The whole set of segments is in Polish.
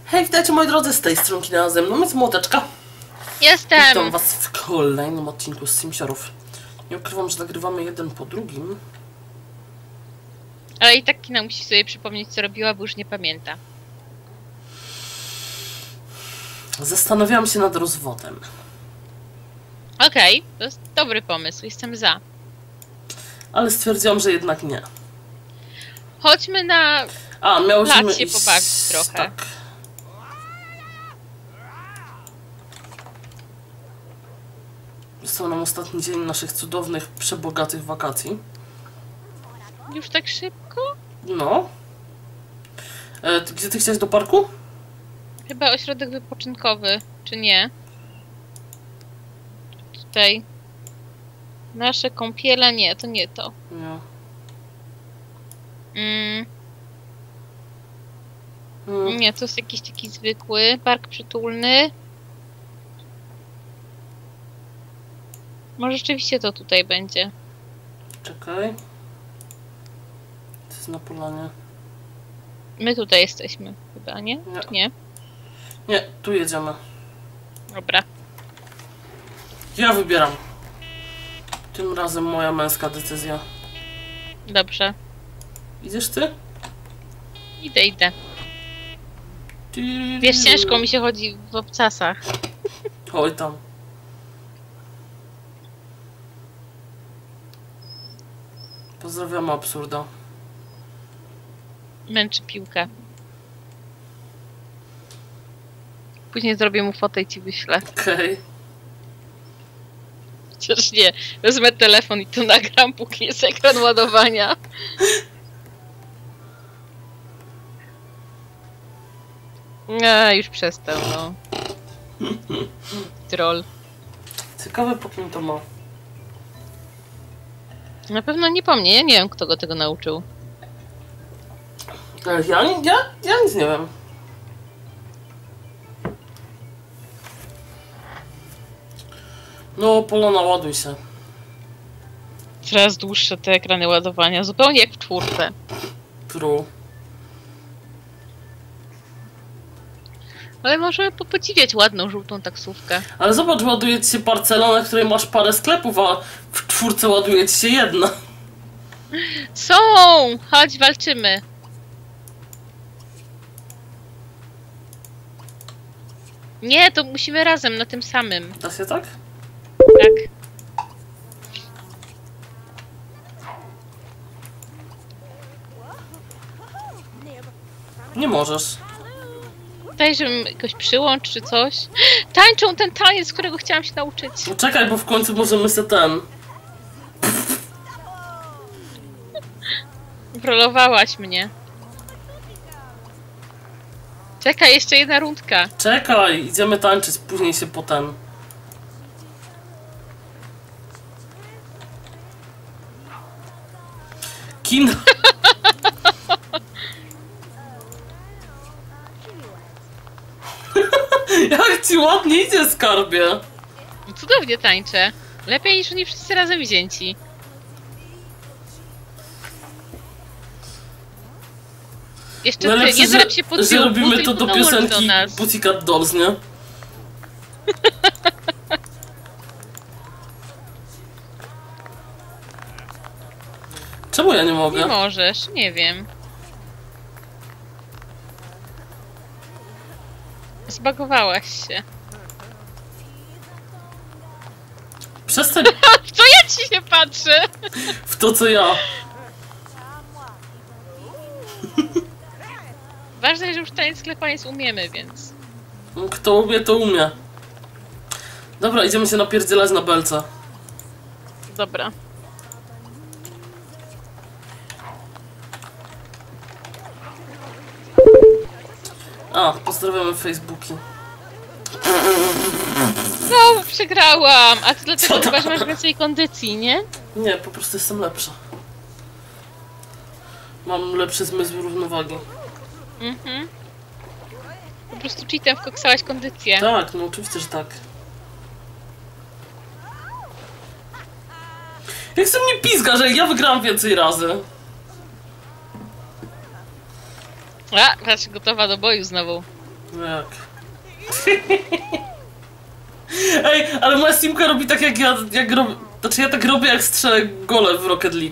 Hej, witajcie moi drodzy, z tej strony Kina, ze mną jest Młoteczka. Jestem! Witam was w kolejnym odcinku z Simsiorów. Nie ukrywam, że nagrywamy jeden po drugim. Ale i tak Kina musi sobie przypomnieć, co robiła, bo już nie pamięta. Zastanawiałam się nad rozwodem. Okej, to jest dobry pomysł, jestem za. Ale stwierdziłam, że jednak nie. Chodźmy na miałyśmy plac się iść... pobawić trochę. Tak. Został nam ostatni dzień naszych cudownych, przebogatych wakacji. Już tak szybko? No. Gdzie ty chciałeś, do parku? Chyba ośrodek wypoczynkowy, czy nie? Tutaj. Nasze kąpiele, nie, to nie to. Nie. Nie, to jest jakiś taki zwykły park przytulny. Może rzeczywiście to tutaj będzie. Czekaj. To jest na polanie. My tutaj jesteśmy chyba, nie? Nie. Czy nie? Nie, tu jedziemy. Dobra. Ja wybieram. Tym razem moja męska decyzja. Dobrze. Idziesz ty? Idę. Wiesz, ciężko mi się chodzi w obcasach. Oj tam. Pozdrawiam Absurda. Męczy piłkę. Później zrobię mu fotę i ci wyślę. Okej. Chociaż nie, wezmę telefon i to nagram, póki jest ekran ładowania. Już przestał, no. Troll. Ciekawe, po kim to ma. Na pewno nie po mnie, ja nie wiem, kto go tego nauczył. Ale ja nic nie wiem. No, Polona, ładuj się. Coraz dłuższe te ekrany ładowania, zupełnie jak w czwórce. True. Ale możemy podziwiać ładną, żółtą taksówkę. Ale zobacz, ładuje ci się parcela, na której masz parę sklepów, a w czwórce ładuje ci się jedna. Są! Chodź, walczymy. Nie, to musimy razem, na tym samym. Da się tak? Tak. Nie możesz. Daj, żebym jakoś przyłącz czy coś. Tańczą ten taniec, którego chciałam się nauczyć. No czekaj, bo w końcu możemy se ten... Prolowałaś mnie. Czekaj, jeszcze jedna rundka. Czekaj, idziemy tańczyć, później się potem... Kino... Jak ci ładnie idzie, skarbie! Cudownie tańczę. Lepiej niż oni wszyscy razem wzięci. Jeszcze Najlepsze, ty, nie drap się pod że biurku, robimy to tylko do dołącz piosenki do nas. Pussycat Dolls, nie? Czemu ja nie mogę? Nie możesz, nie wiem. Zbagowałaś się. Przestań W co ja ci się patrzę? w to, co ja. Ważne, że już taniec sklepaniec umiemy, więc... Kto umie, to umie. Dobra, idziemy się napierdzielać na belce. Dobra. Pozdrawiamy Facebooki. No, przegrałam! A ty dlatego Co to? chyba, że masz więcej kondycji, nie? Nie, po prostu jestem lepsza. Mam lepszy zmysł równowagi. Mhm. Po prostu cheatem wkoksałaś kondycję. Tak, no oczywiście, że tak. Jak se mnie pizga, że ja wygrałam więcej razy. A, patrz, gotowa do boju znowu. No jak? Ej, ale moja Steamka robi tak jak robię... Znaczy ja tak robię jak strzelę gole w Rocket League.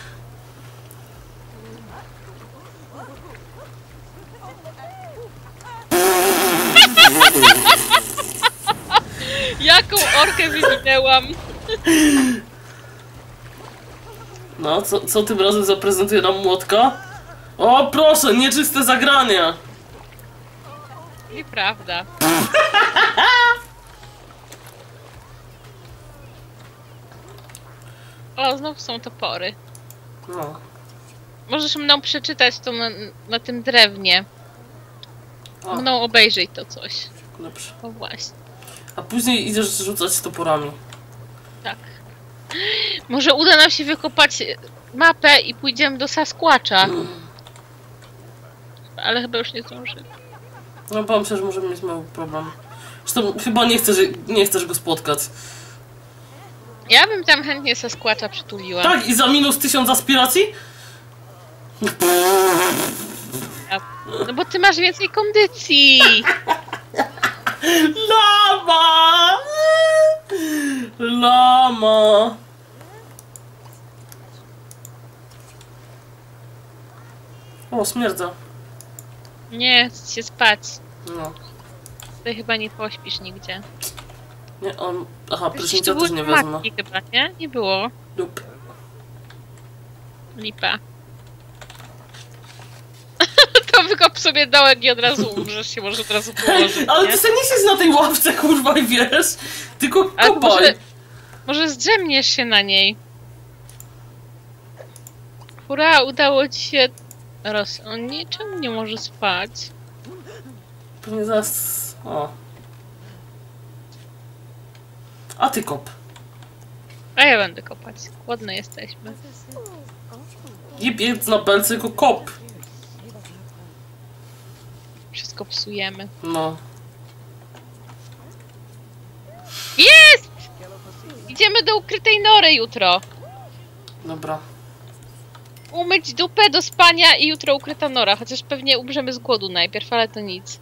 Jaką orkę wywinęłam? No, co tym razem zaprezentuje nam młotka? O, proszę, nieczyste zagrania! Nieprawda. O, znów są topory. No, Możesz mną przeczytać to na tym drewnie. o, Mną obejrzyj to coś. dobrze. O właśnie, A później idziesz rzucać toporami. tak. Może uda nam się wykopać mapę i pójdziemy do Sasquatcha. Ale chyba już nie zdążymy. No, bałem się, że możemy mieć mały problem. Zresztą chyba nie chcesz go spotkać. Ja bym tam chętnie Sasquatcha przytuliła. Tak, i za minus 1000 aspiracji? No bo ty masz więcej kondycji. Lama! Lama! O, śmierdza. Nie, chcę się spać. No. Ty chyba nie pośpisz nigdzie. Nie, on... Aha, Przecież prysznica tu też były nie wezmę. matki chyba, nie? Nie było. Dup. Lipa. To wykop sobie dołek i od razu umrzesz się, może od razu położyć, Ale nie? ty sobie nie siedź na tej ławce, kurwa, i wiesz? Tylko Ale kopaj. może zdrzemniesz się na niej. Hurra, udało ci się... On niczemu nie może spać. Pewnie zaraz... O. A ty kop. A ja będę kopać. Głodne jesteśmy. Nie biec na pelce, tylko kop. Wszystko psujemy. No. Jest! Idziemy do ukrytej nory jutro. Dobra. Umyć dupę do spania i jutro ukryta nora. Chociaż pewnie umrzemy z głodu najpierw, ale to nic.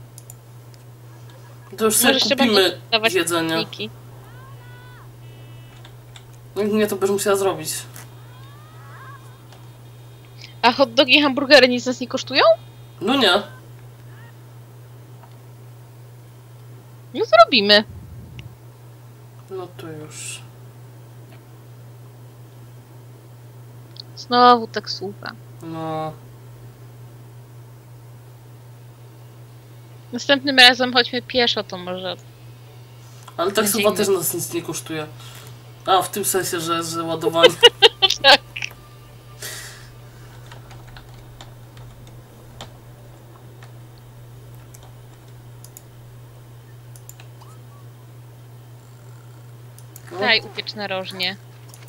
To już sobie Możesz trzeba kupimy dawać jedzenie. pikniki. No i nie, to będziesz musiała zrobić. A hot dogi i hamburgery nic nas nie kosztują? No nie. No to robimy. No to już. Znowu taksówka. No. Następnym razem chodźmy pieszo, to może... Ale taksowa Dzięki. też nas nic nie kosztuje. A, w tym sensie, że ładowanie. Tak. No. Daj upiecz narożnie.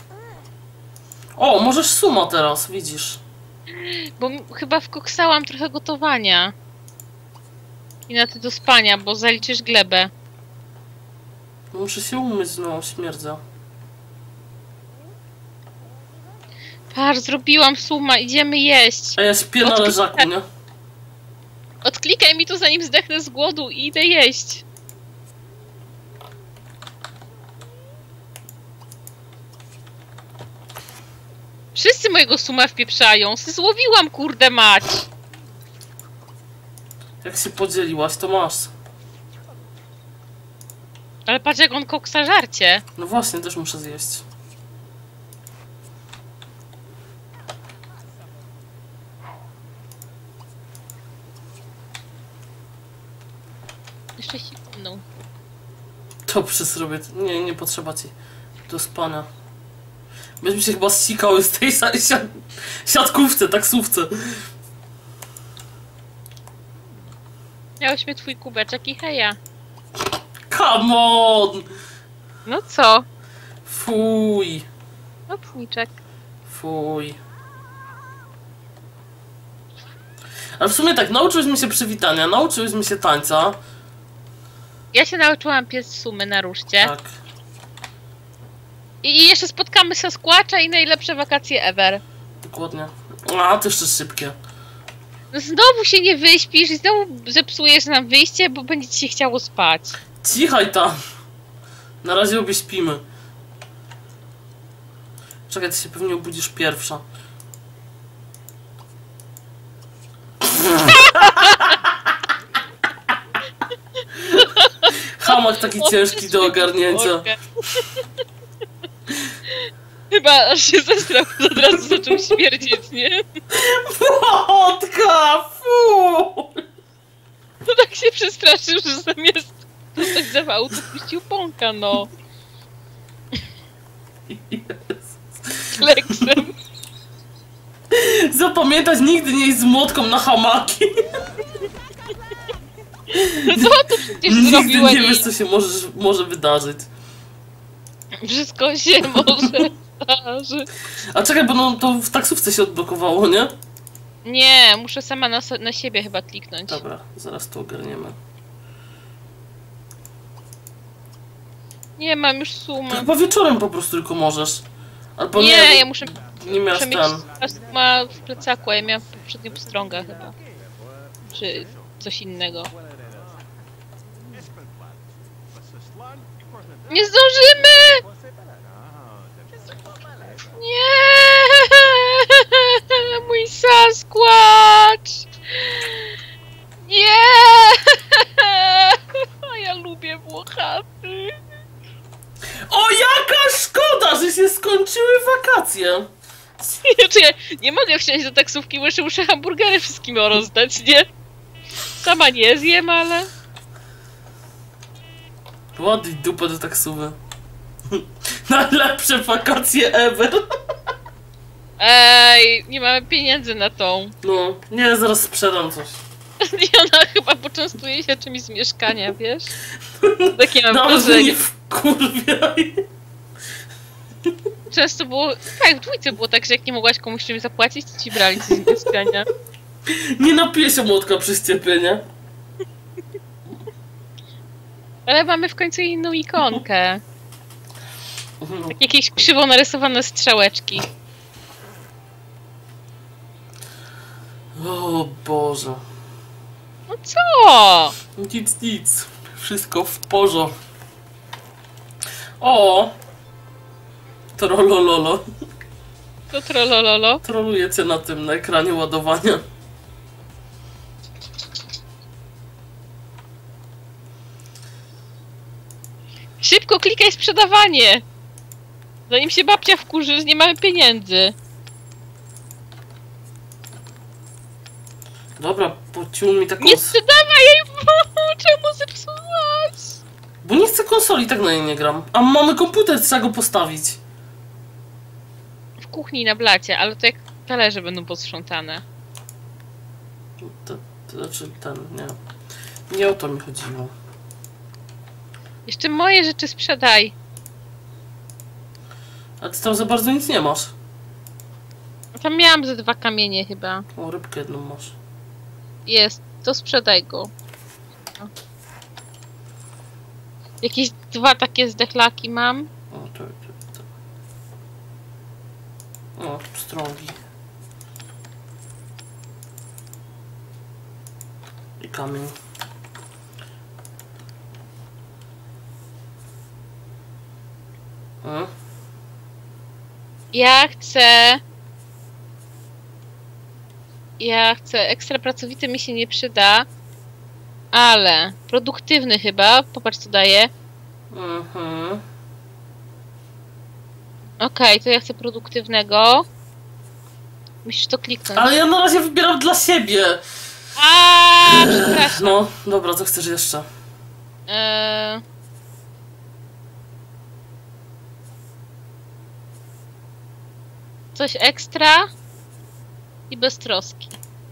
O, możesz suma teraz, widzisz. Bo chyba wkoksałam trochę gotowania. I na ty do spania, bo zaliczysz glebę. No, muszę się umyć, no, śmierdza. Patrz, zrobiłam suma, idziemy jeść. A ja śpię na leżaku, nie? Odklikaj mi to, zanim zdechnę z głodu i idę jeść. Wszyscy mojego suma wpieprzają. Złowiłam, kurde mać. Jak się podzieliłaś, to masz. Ale patrz, jak on koksa żarcie. No właśnie, też muszę zjeść. Jeszcze się mną. Dobrze zrobię. Nie, nie potrzeba ci do spania. Będziemy się chyba ścikały z tej siatkówce, taksówce. Miałyśmy twój kubeczek i heja. Come on! No co? Fuj. No pniczek. Fuj. Ale w sumie tak, nauczyłyśmy się przywitania, nauczyłyśmy się tańca. Ja się nauczyłam pies sumy na ruszcie. Tak. I jeszcze spotkamy Sasquatcha i najlepsze wakacje ever. Dokładnie. A, to jeszcze szybkie. No znowu się nie wyśpisz i znowu zepsujesz nam wyjście, bo będzie ci się chciało spać. Cichaj tam. Na razie obie śpimy. Czekaj, ty się pewnie obudzisz pierwsza. Hamak taki ciężki do ogarnięcia. Chyba aż się zestrał, od razu zaczął śmierdzieć, nie? Wodka! Fu! No tak się przestraszył, że zamiast dostać zawału, to puścił pąka, no. Kleksem. Zapamiętać, nigdy nie iść z młotką na hamaki. No co on tu przecież Nigdy zrobił, nie wiesz, co się może wydarzyć. Wszystko się może zdarzyć. A czekaj, bo no, to w taksówce się odblokowało, nie? Nie, muszę sama na siebie chyba kliknąć. Dobra, zaraz to ogarniemy. Nie mam już sumy. Chyba wieczorem po prostu tylko możesz. Albo Nie, nie, ja muszę nie miałeś mieć ten. ma w plecaku, a ja miałam poprzednio pstrąga chyba. Czy coś innego. Nie zdążymy! Nie! Mój Sasquatch! Nie! Ja lubię Włochaty. O, jaka szkoda, że się skończyły wakacje! Nie mogę wsiąść do taksówki, bo jeszcze muszę hamburgery wszystkim rozdać, nie? Sama nie zjem, ale... Ładnie dupę do taksówy. Najlepsze wakacje ever. Ej, nie mamy pieniędzy na tą. No, nie, zaraz sprzedam coś. I ona chyba poczęstuje się czymś z mieszkania, wiesz? Takie mam Nawet wrażenie. nie wkurwiaj. Często było... Tak, w dwójce było tak, że jak nie mogłaś komuś czymś zapłacić, to ci brali coś z mieszkania. Nie napiję się młotka przy ściepie, Ale mamy w końcu inną ikonkę. Tak jakieś krzywo narysowane strzałeczki. O Boże. No co? Nic. Wszystko w porządku. O! Trollololo. To trollololo. Troluję cię na ekranie ładowania. Szybko klikaj sprzedawanie! Zanim się babcia wkurzy, że nie mamy pieniędzy. Dobra, pociął mi taką... Nie sprzedawaj jej! Czemu zepsułaś? Bo nie chcę konsoli, tak na niej nie gram. A mamy komputer, trzeba go postawić. W kuchni na blacie, ale to jak talerze będą posprzątane. Znaczy nie. Nie o to mi chodziło. Jeszcze moje rzeczy sprzedaj. A ty tam za bardzo nic nie masz. A tam miałam ze 2 kamienie chyba. O, rybkę jedną masz. Jest, to sprzedaj go. No. Jakieś 2 takie zdechlaki mam. O, to. O, pstrągi. I kamień. Ja chcę ekstra pracowity, mi się nie przyda. Ale produktywny chyba. Popatrz co daje. Okej, to ja chcę produktywnego. Musisz to kliknąć. Ale ja na razie wybieram dla siebie. Przepraszam. No, dobra, co chcesz jeszcze? Coś ekstra i bez troski.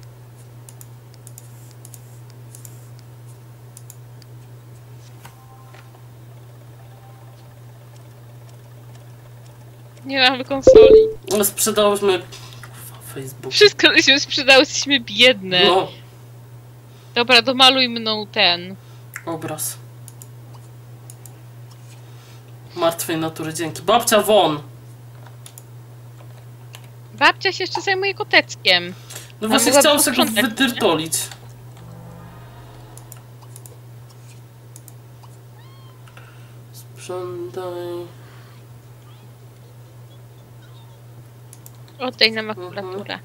Nie mamy konsoli. No, sprzedałyśmy Facebook. Wszystko żeśmy sprzedały, jesteśmy biedne. No, Dobra, domaluj mną ten. obraz. Martwej natury, dzięki. Babcia won! Babcia się jeszcze zajmuje koteckiem. No właśnie mogłaby chciałam sobie go posprzątać, wytyrtolić. Sprzątaj. Oddaj nam makulaturę.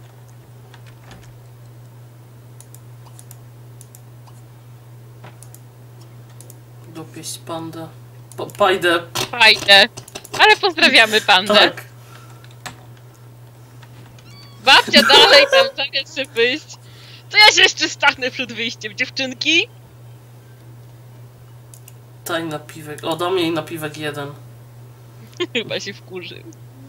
Dopieść pandę. Pajdę. Fajne. Ale pozdrawiamy pandę. Tak. Babcia dalej tam zamiast się wyjść. To ja się jeszcze stanę przed wyjściem, dziewczynki. Daj napiwek. O, dam jej napiwek 1. Chyba się wkurzy.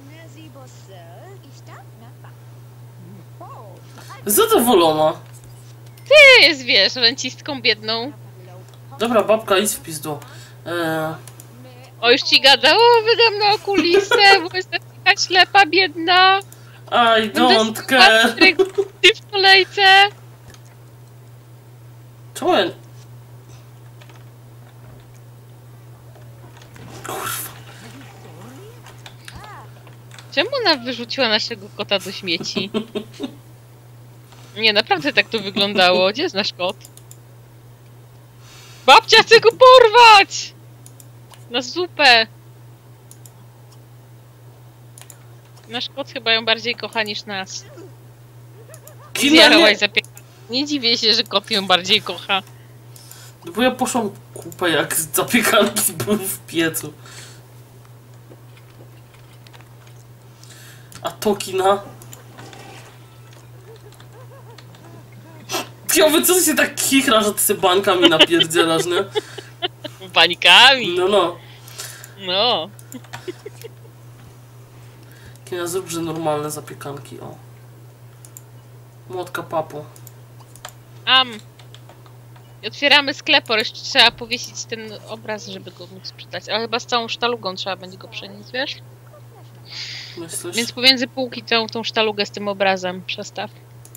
Zadowolona. Ty jest, wiesz, rencistką biedną. Dobra, babka, idź w pizdu. O, już ci gada, o, wydam na okulisę, bo jestem taka ślepa, biedna. I don't care. Ty w kolejce. Czemu ja... Kurwa. Czemu ona wyrzuciła naszego kota do śmieci? Nie, naprawdę tak to wyglądało. Gdzie jest nasz kot? Babcia chce go porwać! Na zupę! Nasz kot chyba ją bardziej kocha niż nas. Zjarałaś zapiekankę. Nie dziwię się, że kot ją bardziej kocha. No bo ja poszłam kupę jak zapiekanki były w piecu. A to kina? Piowy, co ty się tak chichrasz, że ty sobie bańkami napierdzielasz, nie? Bańkami! No. No. Kina, zrób, że normalne zapiekanki, o. Młotka papu. I otwieramy sklep, ale jeszcze trzeba powiesić ten obraz, żeby go móc sprzedać. Ale chyba z całą sztalugą trzeba będzie go przenieść, wiesz? Myślisz? Więc pomiędzy półki tą sztalugę z tym obrazem przestaw.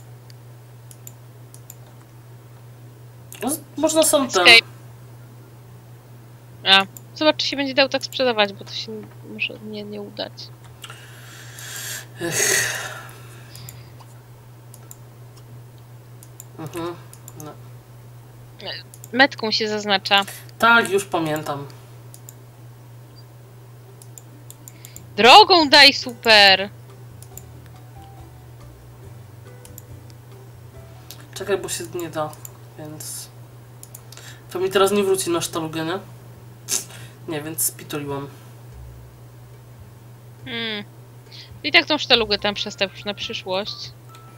No, można sam ten. Escape. A, zobacz, czy się będzie dał tak sprzedawać, bo to się może nie udać. No. Metką się zaznacza. Tak, już pamiętam. Drogą daj, super! Czekaj, bo się nie da, więc... To mi teraz nie wróci na sztalugę, nie? Nie, więc spitoliłam. I tak tą sztalugę tam przestaw już na przyszłość.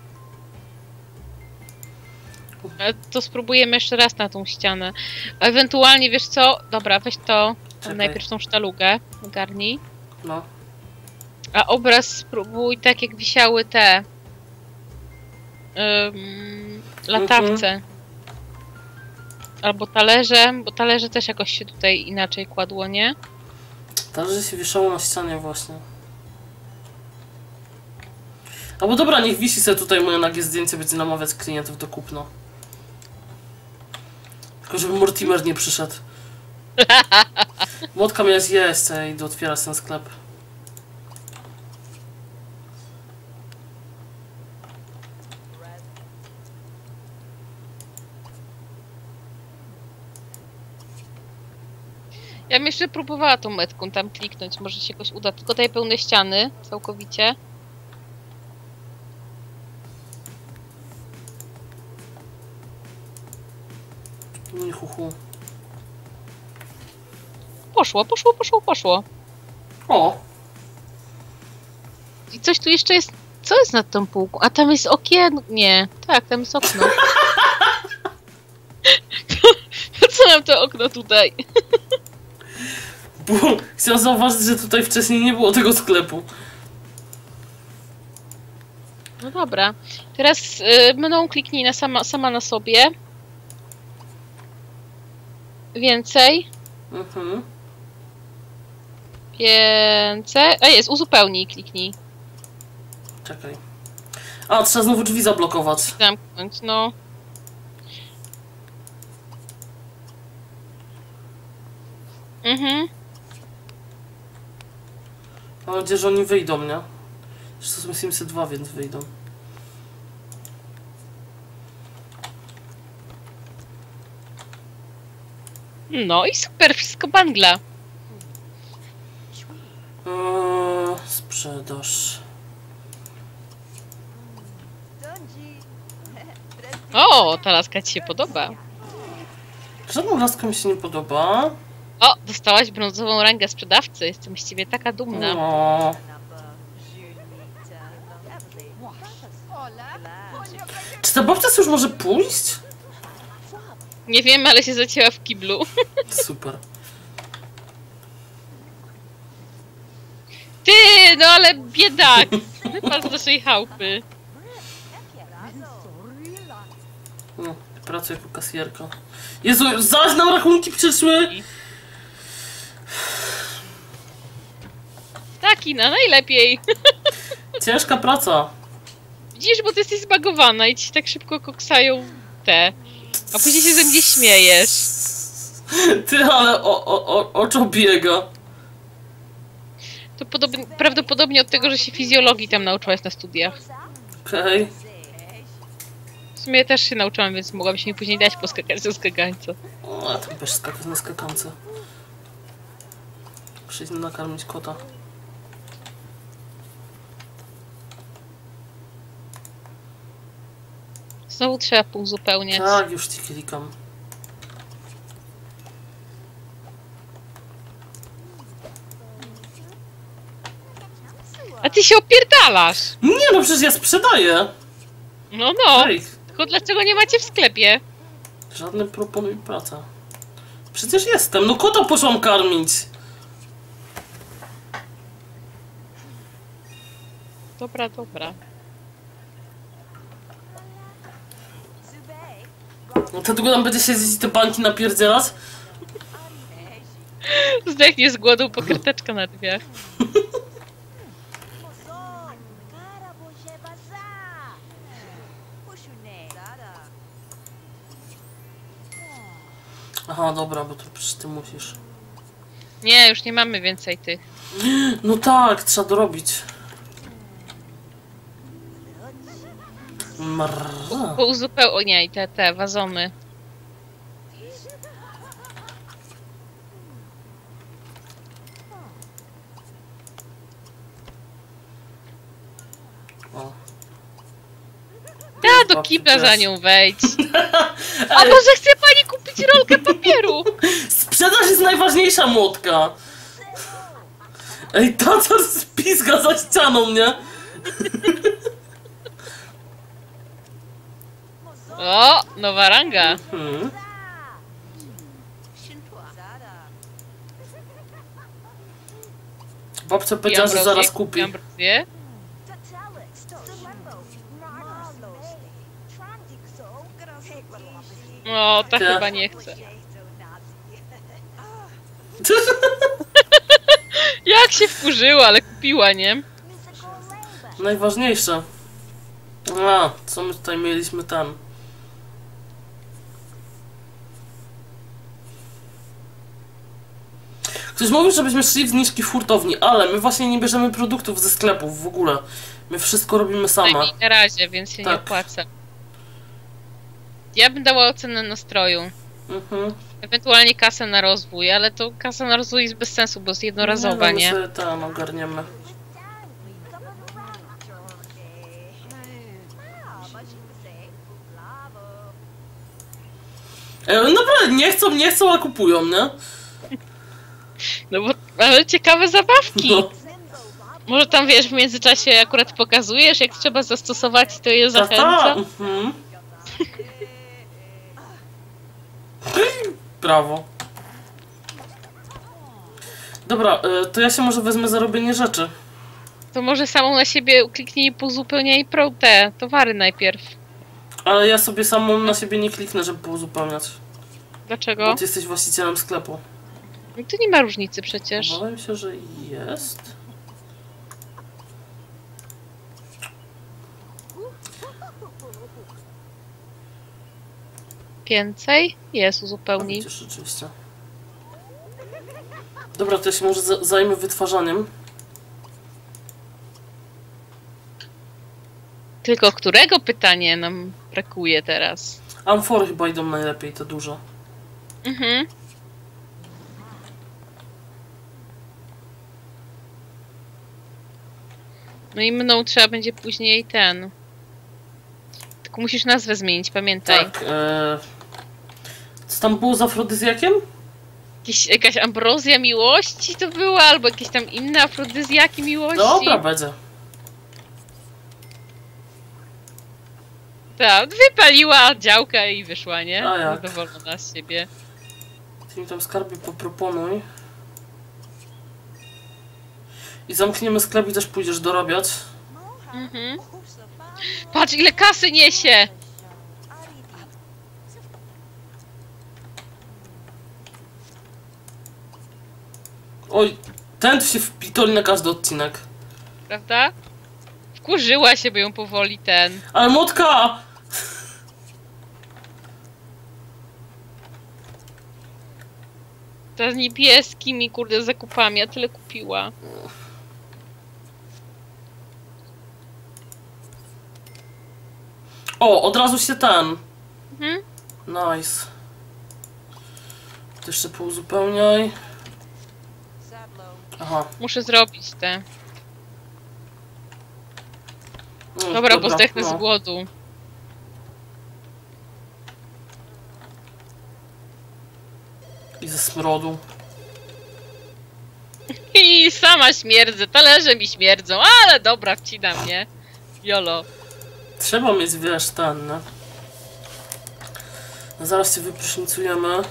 Ale to spróbujemy jeszcze raz na tą ścianę. A ewentualnie, wiesz co? Dobra, weź to. Czekaj. Najpierw tą sztalugę ogarnij. No. A obraz spróbuj tak jak wisiały te latawce. Albo talerze, bo talerze też jakoś się tutaj inaczej kładło, nie? Talerze się wieszało na ścianie właśnie. Albo dobra, niech wisi sobie tutaj moje nagie zdjęcie, będzie namawiać klientów do kupna. Tylko żeby Mortimer nie przyszedł. Młotka miała zjeść, a ja idę otwierać ten sklep. Ja bym jeszcze próbowała tą metką tam kliknąć, może się jakoś uda. Tylko daj pełne ściany całkowicie. Nie chuchu. Poszło, poszło, poszło, poszło. O! I coś tu jeszcze jest. Co jest nad tą półką? A tam jest okien. Nie, tak, tam jest okno. Po co nam to okno tutaj? Bo chciałam zauważyć, że tutaj wcześniej nie było tego sklepu. No dobra. Teraz mną kliknij na sama na sobie. Więcej. Więcej. A jest, uzupełnij, kliknij. Czekaj. A, trzeba znowu drzwi zablokować. Zamknąć, no. Mam nadzieję, że oni wyjdą, nie? Zresztą są Simsy 2, więc wyjdą. No i super, wszystko bangla. Sprzedaż. O, ta laska ci się podoba. Żadna laska mi się nie podoba. O, dostałaś brązową rangę sprzedawcy. Jestem z ciebie taka dumna. No. Czy ta babcia już może pójść? Nie wiem, ale się zacięła w kiblu. Super. Ty, no ale biedak! Wypadł z naszej chałupy. No, pracuję jako kasjerka. Jezu, zaś nam rachunki przyszły! Taki, no najlepiej. Ciężka praca. Widzisz, bo ty jesteś zbagowana i ci tak szybko koksają te. A później się ze mnie śmiejesz. Ty, ale oczo biega. To prawdopodobnie od tego, że się fizjologii tam nauczyłaś na studiach. Okej. W sumie też się nauczyłam, więc mogłam się mi później dać poskakać ze skakańca. O, a tam też skakać na skakance. Muszę iść nakarmić kota. Znowu trzeba półuzupełniać. Tak, już ci klikam. A ty się opierdalasz! Nie no, przecież ja sprzedaję. No, no. Ej, Tylko dlaczego nie macie w sklepie? żadne proponuj praca. Przecież jestem, no kota poszłam karmić. Dobra, dobra. No to długo nam będzie siedzieć i te banki napierdzielać? Zdechnie z głodu po karteczka na drzwiach. Aha, dobra, bo to przecież ty musisz. Nie, już nie mamy więcej tych. No tak, trzeba dorobić. Marra. Pouzupełniaj te wazony. O. Da, do kibla za nią wejdź. A może chce pani kupić rolkę papieru? Sprzedaż jest najważniejsza, młotka! Ej, ta co spizga za ścianą, nie? O, nowa ranga. Hmm. Babcia powiedziała, że zaraz kupi. Ambrozję. O, ta chyba nie chce. Jak się wkurzyła, ale kupiła, nie? Najważniejsze. A, co my tutaj mieliśmy tam? Ktoś mówił, żebyśmy szli w zniżki w hurtowni, ale my właśnie nie bierzemy produktów ze sklepów w ogóle. My wszystko robimy same. Najmniej na razie, więc się nie Tak. opłaca. Ja bym dała ocenę nastroju. Mhm. Ewentualnie kasę na rozwój, ale to kasa na rozwój jest bez sensu, bo jest jednorazowa, My nie? sobie tam ogarniemy. Naprawdę, nie chcą, a kupują, nie? No bo, ale ciekawe zabawki. No. Może tam, wiesz, w międzyczasie akurat pokazujesz, jak trzeba zastosować, to je Ta. zachęca. Mhm. Brawo. Dobra, to ja się może wezmę za robienie rzeczy. To może samą na siebie kliknij i pozupełniaj te towary najpierw. Ale ja sobie samą na siebie nie kliknę, żeby pouzupełniać. Dlaczego? Bo ty jesteś właścicielem sklepu. No to nie ma różnicy przecież. Obawiam się, że jest. Więcej? Jest, A uzupełnij. widzisz, rzeczywiście. Dobra, to ja się może zajmę wytwarzaniem. Tylko którego pytanie nam brakuje teraz? Amfory chyba idą najlepiej, te duże. Mhm. No i mną trzeba będzie później ten. Tylko musisz nazwę zmienić, pamiętaj. Tak, co tam było z afrodyzjakiem? Jakaś ambrozja miłości to była, albo jakieś tam inne afrodyzjaki miłości. Dobra, będzie. Tak, wypaliła działkę i wyszła, nie? A jak? Zadowolona z siebie. Ty mi tam skarbie poproponuj. I zamkniemy sklep i też pójdziesz dorabiać. Mhm. Patrz, ile kasy niesie! Oj, ten się wpitoli na każdy odcinek. Prawda? Wkurzyła się, by ją powoli ten. Ale młotka! Ta z niebieskimi, kurde, zakupami, a tyle kupiła. O, od razu się ten. Mhm. Nice. To jeszcze pouzupełniaj. Aha. Muszę zrobić te. No, Dobra, bo zdechnę no. z głodu. I ze smrodu. I sama śmierdzę, talerze mi śmierdzą, ale dobra, wcinam, nie? Jolo. Trzeba mieć, wiesz, ten, nie? Zaraz cię wyprysznicujemy.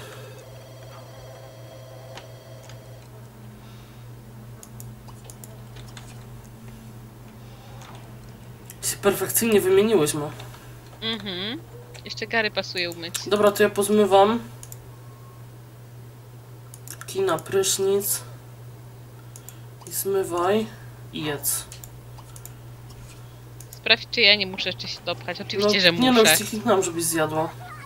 Się perfekcyjnie wymieniłyśmy. Mhm. Jeszcze gary pasuje umyć. Dobra, to ja pozmywam. Kina, prysznic. I zmywaj. I jedz. Sprawdź, czy ja nie muszę jeszcze się dopchać. Oczywiście, że muszę. Nie no, już ci kliknąłem, żebyś zjadła.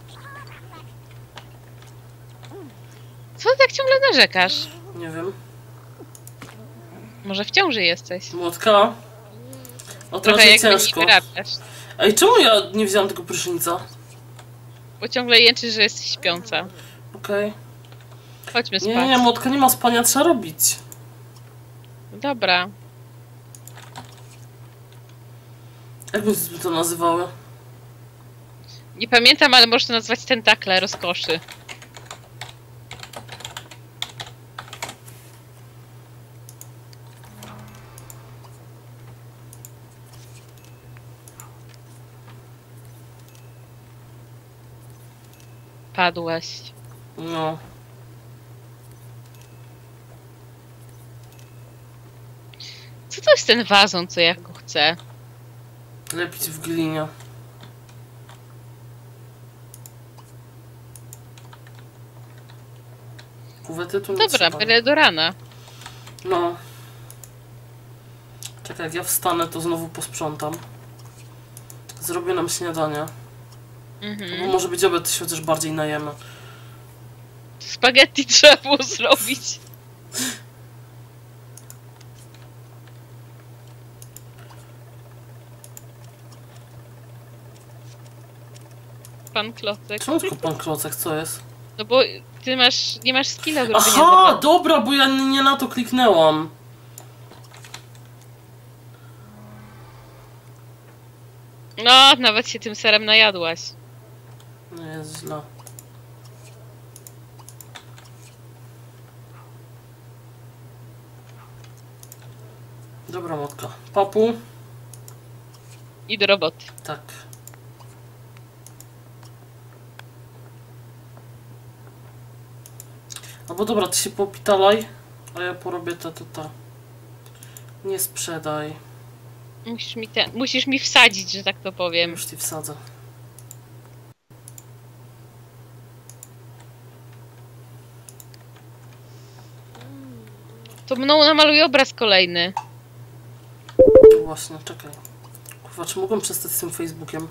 Co ty tak ciągle narzekasz? Nie wiem. Może w ciąży jesteś? Młotka. O, Trochę trochę jakby ciężko. nie wyrabiasz. Ej, czemu ja nie wziąłem tego prysznica? Bo ciągle jęczysz, że jesteś śpiąca. Okej. Chodźmy spać. Nie, młotka, nie ma spania, trzeba robić. Dobra. Jak byśmy to nazywały? Nie pamiętam, ale możesz to nazwać tentakle rozkoszy. Padłeś. No. Co to jest ten wazon, co ja go chcę? Lepić w glinie. Kuwety tu nie Dobra, trzeba. byle do rana. No. Czekaj, jak ja wstanę, to znowu posprzątam. Zrobię nam śniadanie. Bo Mhm. może być obiad, to się chociaż bardziej najemy. Spaghetti trzeba było zrobić. Pan Klocek. Czemu tylko pan Klocek, co jest? No bo ty nie masz skilla do robienia Aha, zabawy. dobra, bo ja nie na to kliknęłam. No, nawet się tym serem najadłaś. No jest źle. Dobra, motka. Papu? I do roboty. Tak. No bo dobra, ty się popitalaj, a ja porobię te. Nie sprzedaj. Musisz mi wsadzić, że tak to powiem. Już ci wsadzę. To mną namaluje obraz kolejny. Właśnie, czekaj. Kurwa, czy mogłem przestać z tym Facebookiem?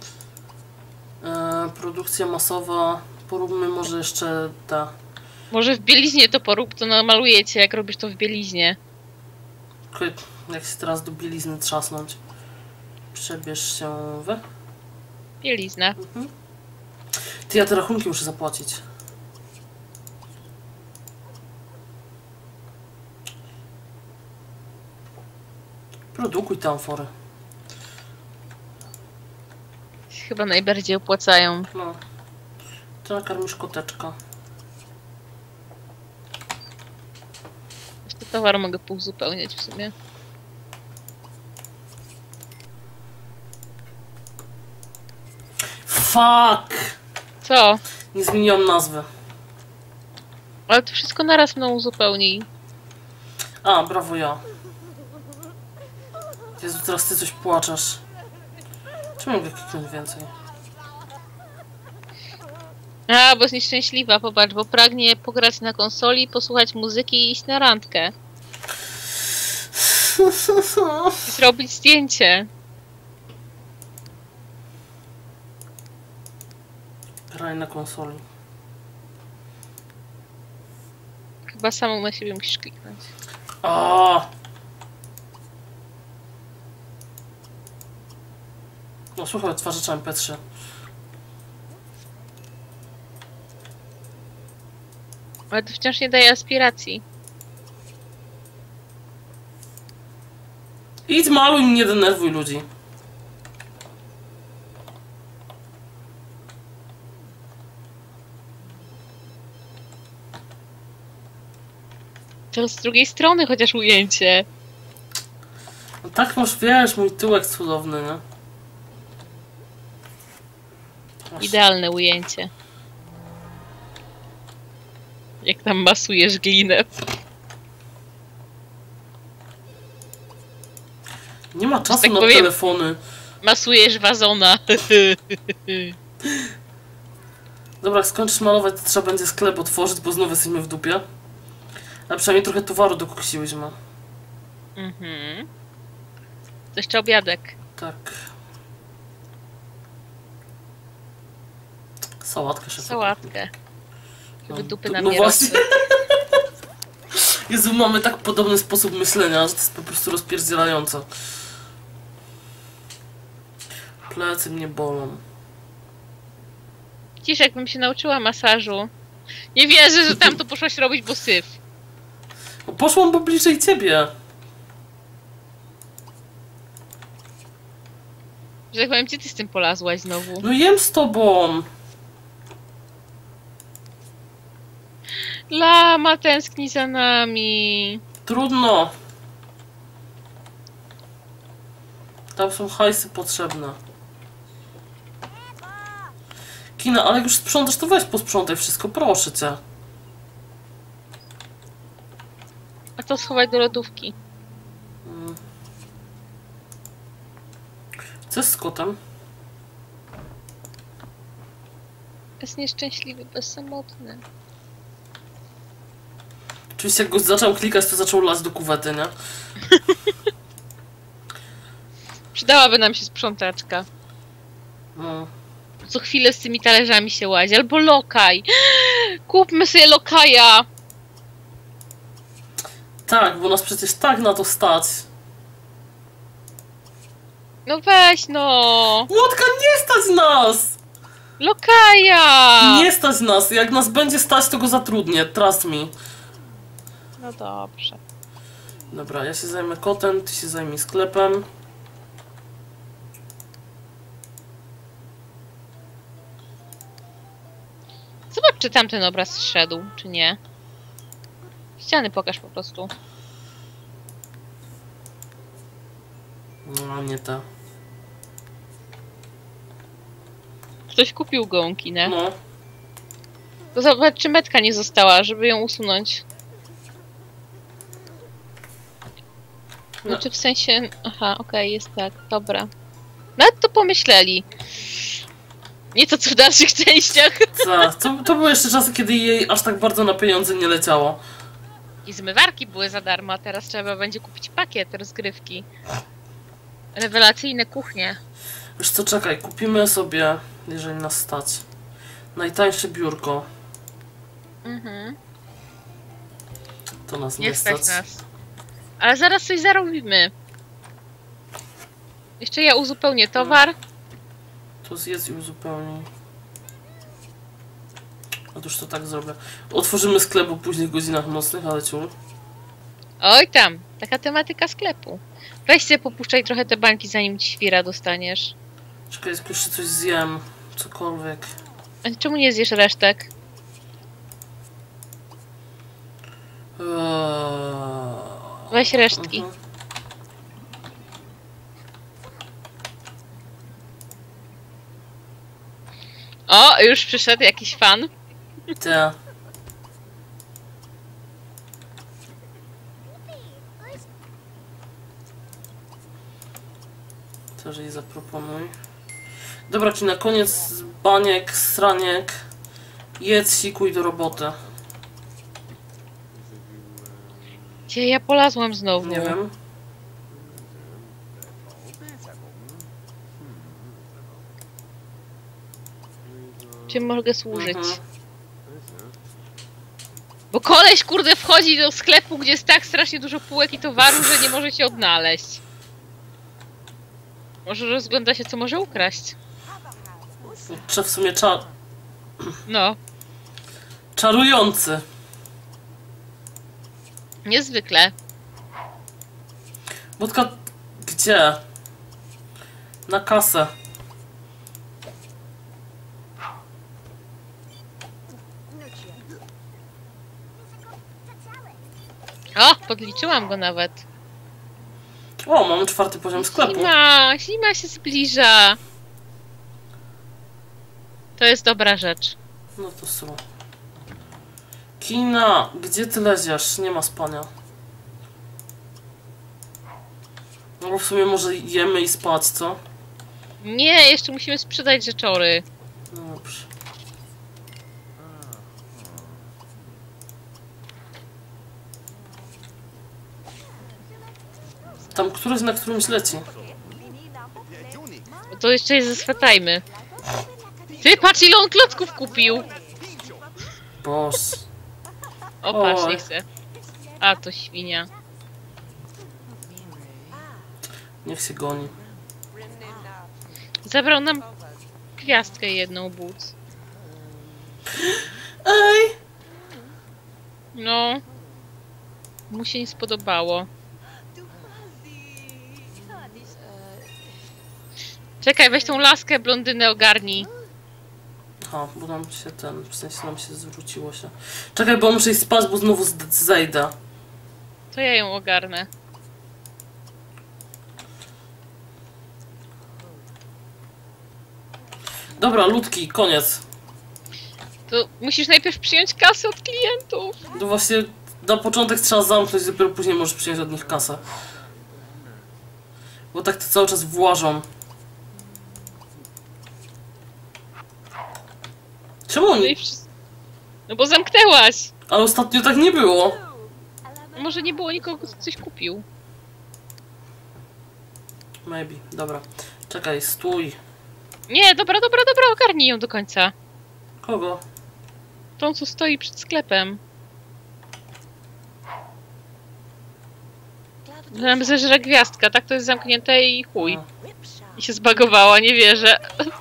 Produkcja masowa. Poróbmy może jeszcze ta. Może w bieliźnie to porób, to namaluję cię, jak robisz to w bieliźnie. Jak się teraz do bielizny trzasnąć. Przebierz się we. Bielizna. Ty, ja te rachunki muszę zapłacić. Produkuj te amfory. Chyba najbardziej opłacają. No. To nakarmisz koteczka. Jeszcze towar mogę pouzupełniać w sumie. Fuck! Co? Nie zmieniłam nazwy. Ale to wszystko naraz mną uzupełnij. A, brawo ja. Jezu, teraz ty coś płaczesz. Czy mogę kliknąć więcej? A, bo jest nieszczęśliwa, popatrz, bo pragnie pograć na konsoli, posłuchać muzyki i iść na randkę. I zrobić zdjęcie. Graj na konsoli. Chyba samą na siebie musisz kliknąć. A! No słuchaj, odtwarzaczem MP3. Ale to wciąż nie daje aspiracji. Idź maluj, nie denerwuj ludzi. To z drugiej strony chociaż ujęcie. No tak masz, wiesz, mój tyłek cudowny, nie? Masz... Idealne ujęcie. Jak tam masujesz glinę. Nie ma czasu tak na powiem- telefony. Masujesz wazona. Dobra, jak skończysz malować, to trzeba będzie sklep otworzyć, bo znowu jesteśmy w dupie. Ale przynajmniej trochę towaru dokuksiłyśmy. Mhm. To jeszcze obiadek. Tak. Sałatkę się Sałatkę. Żeby dupy nam no nie właśnie. rosły. Jezu, mamy tak podobny sposób myślenia, że to jest po prostu rozpierdzielające. Plecy mnie bolą. Widzisz, jakbym się nauczyła masażu. Nie wierzę, że tam to poszłaś robić, bo syf. No poszłam bo bliżej ciebie. Że tak powiem, gdzie ty z tym polazłaś znowu? No jem z tobą. Lama tęskni za nami. Trudno. Tam są hajsy potrzebne. Kina, ale jak już sprzątasz, to weź posprzątaj wszystko, proszę cię. A to schowaj do lodówki. Co jest z kotem? Jest nieszczęśliwy, bezsamotny. Oczywiście jak go zaczął klikać, to zaczął lać do kuwety, nie? Przydałaby nam się sprzątaczka. No. Co chwilę z tymi talerzami się łazi. Albo lokaj. Kupmy sobie lokaja. Tak, bo nas przecież tak na to stać. No weź no. Łotka, nie stać nas! Lokaja. Nie stać nas. Jak nas będzie stać, to go zatrudnię. Trust me. No dobrze. Dobra, ja się zajmę kotem, ty się zajmij sklepem. Zobacz, czy tamten obraz zszedł, czy nie. Ściany pokaż po prostu. No, nie te. Ktoś kupił gąki, nie? No. To zobacz, czy metka nie została, żeby ją usunąć. No. Znaczy w sensie... Aha, okej, jest tak, dobra. Nawet to pomyśleli. Nie to co w dalszych częściach. To były jeszcze czasy, kiedy jej aż tak bardzo na pieniądze nie leciało. I zmywarki były za darmo, a teraz trzeba będzie kupić pakiet rozgrywki. Rewelacyjne kuchnie. Wiesz co, czekaj, kupimy sobie, jeżeli nas stać, najtańsze biurko. Mhm. To nas Nie nie stać stać. nas. Ale zaraz coś zarobimy. Jeszcze ja uzupełnię towar. To zjedz i uzupełnij. Otóż to tak zrobię. Otworzymy sklep o późnych godzinach nocnych, ale ciul. Oj tam, taka tematyka sklepu. Weź sobie popuszczaj trochę te bańki, zanim ci świra dostaniesz. Czekaj, jeszcze coś zjem. Cokolwiek. A czemu nie zjesz resztek? Weź resztki. O, już przyszedł jakiś fan. Te. Też jej zaproponuj. Dobra, czyli na koniec baniek, sraniek. Jedz, sikuj do roboty. Gdzie ja polazłam znowu? Nie wiem. Czym mogę służyć? Bo koleś, kurde, wchodzi do sklepu, gdzie jest tak strasznie dużo półek i towaru, że nie może się odnaleźć. Może rozgląda się, co może ukraść. Czy w sumie No, czarujący. niezwykle. Budka, gdzie? Na kasę. O, podliczyłam go nawet. O, mamy 4. poziom sklepu. Zima się zbliża. To jest dobra rzecz. No to są. Kina, gdzie ty leziesz? Nie ma spania. No bo w sumie może jemy i spać, co? Nie, jeszcze musimy sprzedać rzeczory. No dobrze. Tam któryś na którymś leci. To jeszcze je zaswetajmy. Ty, patrz ile on klocków kupił! Boż. O, patrz, Oj. nie chcę. A, to świnia. Niech się goni. Zabrał nam gwiazdkę jedną but. Ej! No. Mu się nie spodobało. Czekaj, weź tą laskę, blondynę ogarnij. Aha, bo nam się w sensie nam się zwróciło się. Czekaj, bo muszę iść spać, bo znowu zejdę. To ja ją ogarnę. Dobra, ludki, koniec. To musisz najpierw przyjąć kasę od klientów. To właśnie na początek trzeba zamknąć, dopiero później możesz przyjąć od nich kasę. Bo tak to cały czas włażą. Czemu No, oni? i no bo zamknęłaś. Ale ostatnio tak nie było. Może nie było nikogo, kto coś kupił. Maybe, dobra. Czekaj, stój. Nie, dobra, ogarnij ją do końca. Kogo? Tą, co stoi przed sklepem. Nam zeżre gwiazdka, tak to jest zamknięte i chuj. I się zbagowała, nie wierzę.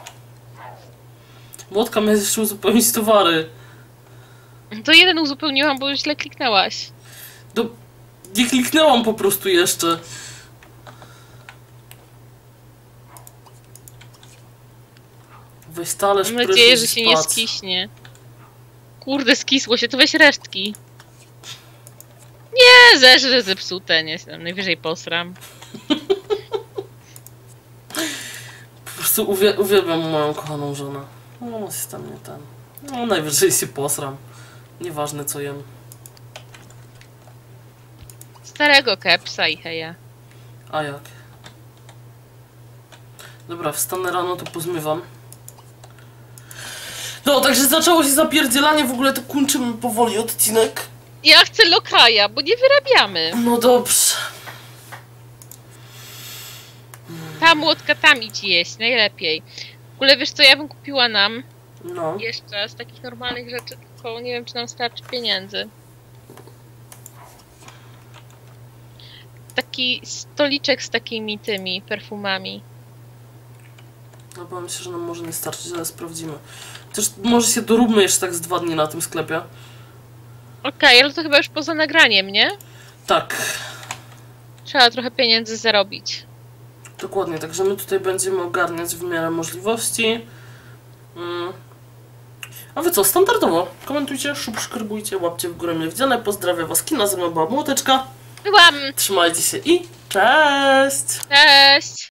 Młotka, miałeś jeszcze uzupełnić towary. To jeden uzupełniłam, bo źle kliknęłaś. Nie kliknęłam po prostu jeszcze. Weź talerz, Mam nadzieję, że prysznic, się nie spać. skiśnie. Kurde, skisło się, to weź resztki. Nie, zeżrę zepsute, nie, najwyżej posram. Po prostu uwielbiam moją kochaną żonę. No, jest tam nie ten. No, najwyżej się posram. Nieważne co jem. Starego kepsa i heja. A jak? Dobra, wstanę rano, to pozmywam. No, także zaczęło się zapierdzielanie, w ogóle to kończymy powoli odcinek. Ja chcę lokaja, bo nie wyrabiamy. No dobrze. Ta młotka tam idź jeść, najlepiej. W ogóle wiesz co, ja bym kupiła nam No. jeszcze z takich normalnych rzeczy, tylko nie wiem, czy nam starczy pieniędzy. Taki stoliczek z takimi tymi perfumami. No bo myślę, że nam może nie starczyć, ale sprawdzimy. Też może się doróbmy jeszcze tak z 2 dni na tym sklepie. Okej, ale to chyba już poza nagraniem, nie? Tak. Trzeba trochę pieniędzy zarobić. Dokładnie, także my tutaj będziemy ogarniać w miarę możliwości. A wy co, standardowo komentujcie, subskrybujcie, łapcie w górę mile widziane. Pozdrawiam was, kina, ze mną była Młoteczka. Byłam! Trzymajcie się i cześć! Cześć!